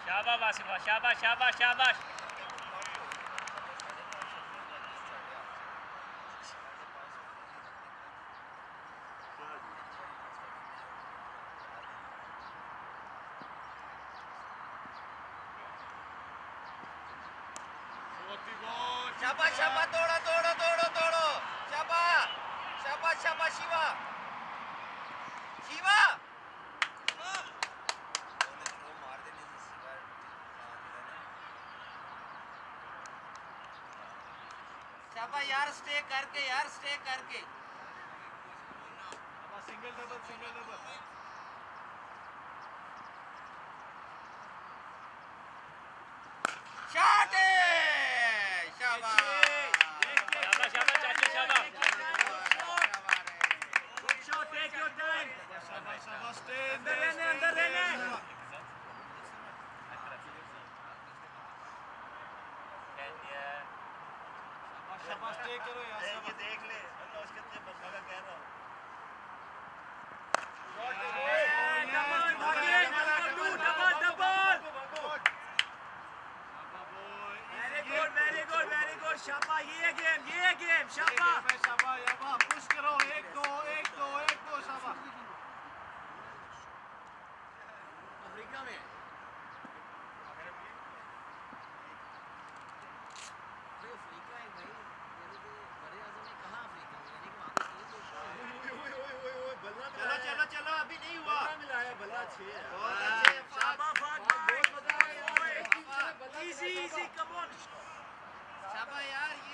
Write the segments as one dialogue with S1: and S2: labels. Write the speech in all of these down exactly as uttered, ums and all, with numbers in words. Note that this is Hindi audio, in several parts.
S1: शाबाश वासिफा, शाबाश शाबाश शाबाश।
S2: शाबाश शाबाश, तोड़ो तोड़ो तोड़ो तोड़ो, शाबाश शाबाश शाबाश शिवा शिवा शाबाश यार, स्टे करके यार, स्टे करके।
S3: Single double single double
S2: shot है,
S1: शाबाश शाबाश चाचा शाबाश।
S2: Good shot, take your time.
S3: शाबाश शाबाश, स्टे
S2: अंदर रहने, अंदर रहने।
S3: शाबाश, स्टे करो यार।
S4: ये देख ले अल्लाह उसके कितने बंदा का कह रहा हूं।
S2: शाबाश, ये गेम ये गेम शाबाश
S3: शाबाश याबा, पुश करो, एक दो एक दो एक दो शाबाश।
S2: अफ्रीका में अफ्रीका है भाई, बड़े आज़म ने कहा अफ्रीका में, यानी कि वहां पे
S4: चलो चलो चलो, अभी नहीं हुआ, मिलाया बल्ला छह है।
S2: बहुत अच्छे, शाबाश फातिमा, बहुत मजा आया, इजी इजी, कम ऑन शाबाश यार। ये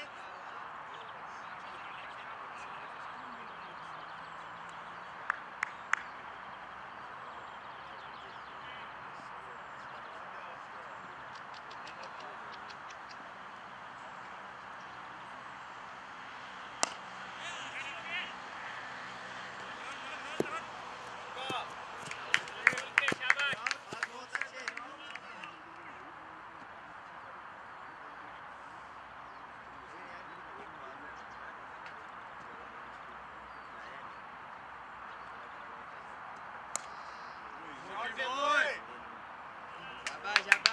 S2: शाबाश शाबाश।